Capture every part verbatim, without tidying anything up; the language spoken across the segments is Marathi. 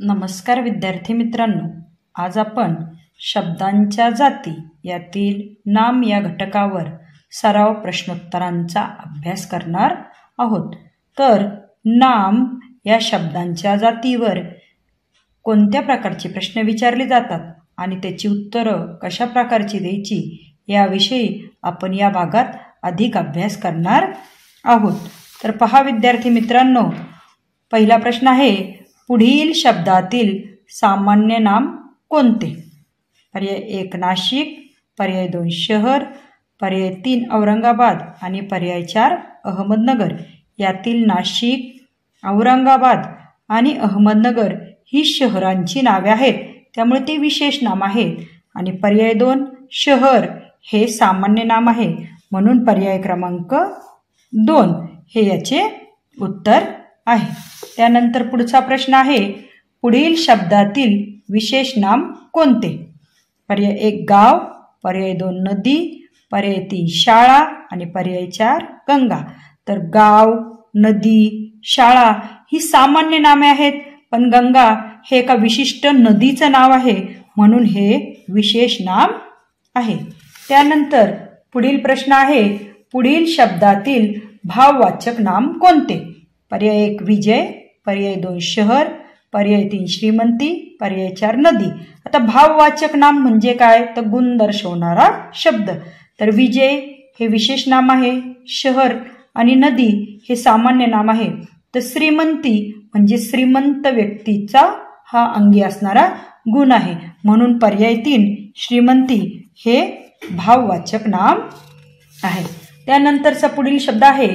नमस्कार विद्यार्थी मित्रांनो, आज आपण शब्दांच्या जाती यातील नाम या घटकावर सराव प्रश्नोत्तरांचा अभ्यास करणार आहोत। तर नाम या शब्दांच्या जातीवर कोणत्या प्रकारचे प्रश्न विचारले जातात आणि त्याची उत्तरं कशा प्रकारची द्यायची याविषयी आपण या भागात अधिक अभ्यास करणार आहोत। तर पहा विद्यार्थी मित्रांनो, पहिला प्रश्न आहे, पुढील शब्दातील सामान्य नाम कोणते? पर्याय एक नाशिक, पर्याय दोन शहर, पर्याय तीन औरंगाबाद आणि पर्याय चार अहमदनगर। यातील नाशिक, औरंगाबाद आणि अहमदनगर ही शहरांची नावे आहेत, त्यामुळे ते विशेष नाम आहे। आणि पर्याय दोन शहर हे सामान्य नाम आहे, म्हणून पर्याय क्रमांक दोन हे याचे उत्तर आहे। त्यानंतर पुढचा प्रश्न आहे, पुढील शब्दातील विशेष नाम कोणते? पर्याय एक गाव, पर्याय दोन नदी, पर्याय तीन शाळा आणि पर्याय चार गंगा। तर गाव, नदी, शाळा ही सामान्य नामे आहेत, पण गंगा हे एका विशिष्ट नदीचं नाव आहे, म्हणून हे विशेष नाम आहे। त्यानंतर पुढील प्रश्न आहे, पुढील शब्दातील भाववाचक नाम कोणते? पर्याय एक विजय, पर्याय दोन शहर, पर्याय तीन श्रीमंती, पर्याय चार नदी। आता भाववाचक नाम म्हणजे काय? तर गुण दर्शवणारा शब्द। तर विजय हे विशेष नाम आहे, शहर आणि नदी हे सामान्य नाम आहे, तर श्रीमंती म्हणजे श्रीमंत व्यक्तीचा हा अंगी असणारा गुण आहे, म्हणून पर्याय तीन श्रीमंती हे भाववाचक नाम आहे। त्यानंतरचा पुढील शब्द आहे,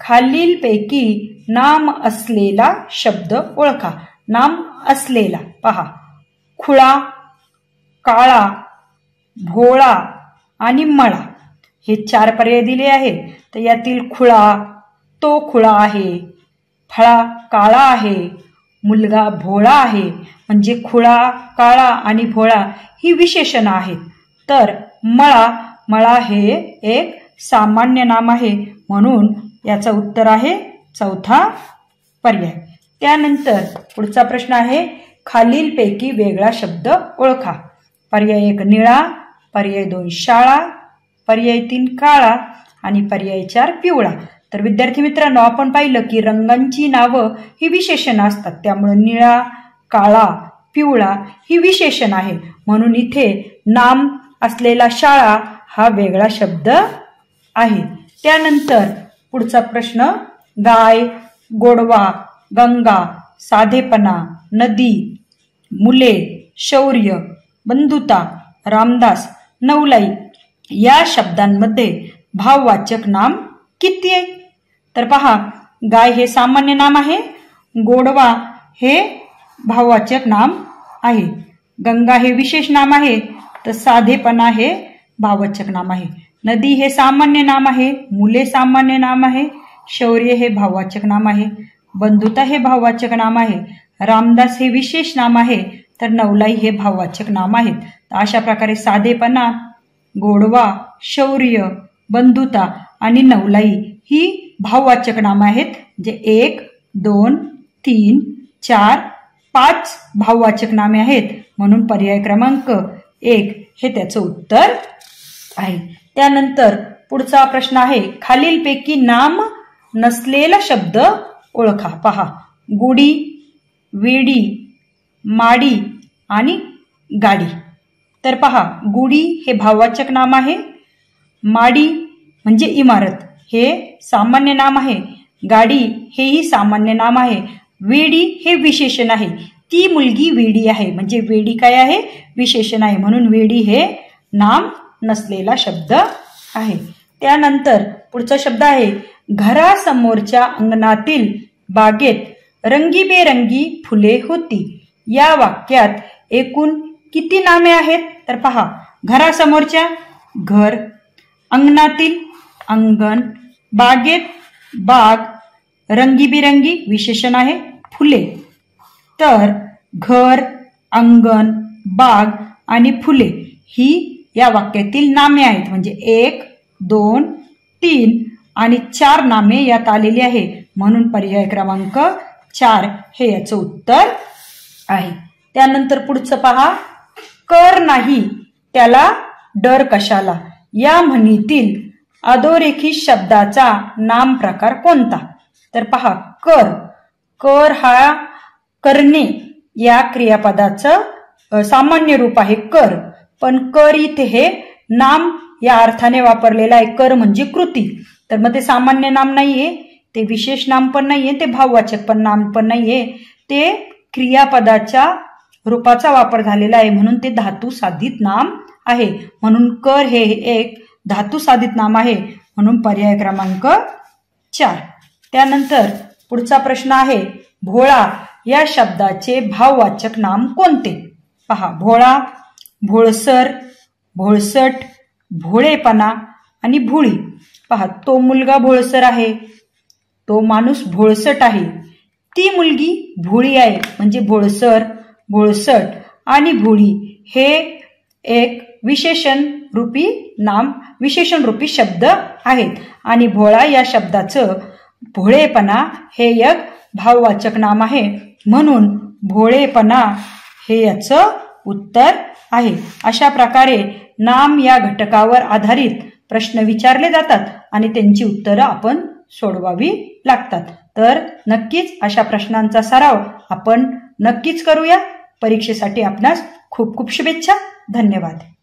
खालीलपैकी नाम असलेला शब्द ओळखा। नाम असलेला पहा, खुळा, काळा, भोळा आणि मळा हे चार पर्याय दिले आहेत। तर यातील खुळा तो खुळा आहे, फळा काळा आहे, मुलगा भोळा आहे, म्हणजे खुळा, काळा आणि भोळा ही विशेषणं आहेत। तर मळा मळा हे एक सामान्य नाम आहे, म्हणून याचं उत्तर आहे चौथा पर्याय। त्यानंतर पुढचा प्रश्न आहे, खालीलपैकी वेगळा शब्द ओळखा। पर्याय एक निळा, पर्याय दोन शाळा, पर्याय तीन काळा आणि पर्याय चार पिवळा। तर विद्यार्थी मित्रांनो, आपण पाहिलं की रंगांची नावं ही विशेषणं असतात, त्यामुळे निळा, काळा, पिवळा ही विशेषण आहे, म्हणून इथे नाम असलेला शाळा हा वेगळा शब्द आहे। त्यानंतर पुढचा प्रश्न, गाय, गोडवा, गंगा, साधेपणा, नदी, मुले, शौर्य, बंधुता, रामदास, नवलाई या शब्दांमध्ये भाववाचक नाम किती आहे? तर पहा, गाय हे सामान्य नाम आहे, गोडवा हे भाववाचक नाम आहे, गंगा हे विशेष नाम आहे, तर साधेपणा हे भाववाचक नाम आहे, नदी हे सामान्य नाम आहे, मुले सामान्य नाम आहे, शौर्य हे भाववाचक नाम आहे, बंधुता हे भाववाचक नाम आहे, रामदास हे विशेष नाम आहे, तर नवलाई हे भाववाचक नाम आहेत। तर अशा प्रकारे साधेपणा, गोडवा, शौर्य, बंधुता आणि नवलाई ही भाववाचक नाम आहेत, जे एक दोन तीन चार पाच भाववाचक नामे आहेत, म्हणून पर्याय क्रमांक एक हे त्याचं उत्तर आहे। त्यानंतर पुढचा प्रश्न आहे, खालीलपैकी नाम नसलेला शब्द ओळखा। पहा, गुडी, वेडी, माडी आणि गाडी। तर पहा, गुडी हे भाववाचक नाम आहे, माडी म्हणजे इमारत हे सामान्य नाम आहे, गाडी हेही सामान्य नाम आहे, वेडी हे विशेषण आहे, ती मुलगी वेडी आहे, म्हणजे वेडी काय आहे? विशेषण आहे, म्हणून वेडी हे नाम नसलेला शब्द आहे। त्यानंतर पुढचा शब्द आहे, घरासमोरच्या अंगणातील बागेत रंगीबेरंगी फुले होती। या वाक्यात एकूण किती नामे आहेत? तर पहा, घरासमोरच्या घर, अंगणातील अंगण, बागेत बाग, रंगीबेरंगी विशेषण आहे, फुले। तर घर, अंगण, बाग आणि फुले ही या वाक्यातील नामे आहेत, म्हणजे एक दोन तीन आणि चार नामे यात आलेली आहे, म्हणून पर्याय क्रमांक चार हे याचं उत्तर आहे. त्यानंतर पुढचं पहा, कर नाही त्याला डर कशाला या म्हणीतील अधोरेखित शब्दाचा नाम प्रकार कोणता? तर पहा, कर कर हा करणे या क्रियापदाचं सामान्य रूप आहे कर, पण कर इथे हे नाम या अर्थाने वापरलेला आहे. कर म्हणजे कृती, तर मग ते सामान्य नाम नाहीये, ते विशेष नाम पण नाहीये, ते भाववाचक पण नाम पण नाहीये, ते क्रियापदाच्या रूपाचा वापर झालेला आहे, म्हणून ते धातू साधित नाम आहे. म्हणून कर हे एक धातू साधित नाम आहे, म्हणून पर्याय क्रमांक चार. त्यानंतर पुढचा प्रश्न आहे, भोळा या शब्दाचे भाववाचक नाम कोणते? पहा, भोळा, भोळसर, भोळसट, भोळेपणा आणि भुळी. पहा, तो मुलगा भोळसर आहे, तो माणूस भोळसट आहे, ती मुलगी भोळी आहे, म्हणजे भोळसर, भोळसट आणि भोळी हे एक विशेषण रूपी नाम विशेषण रूपी शब्द आहेत. आणि भोळा या शब्दाचं भोळेपणा हे एक भाववाचक नाम आहे, म्हणून भोळेपणा हे याचं उत्तर आहे. अशा प्रकारे नाम या घटकावर आधारित प्रश्न विचारले जातात आणि त्यांची उत्तरं आपण सोडवावी लागतात. तर नक्कीच अशा प्रश्नांचा सराव आपण नक्कीच करूया. परीक्षेसाठी आपणास खूप खूप शुभेच्छा. धन्यवाद.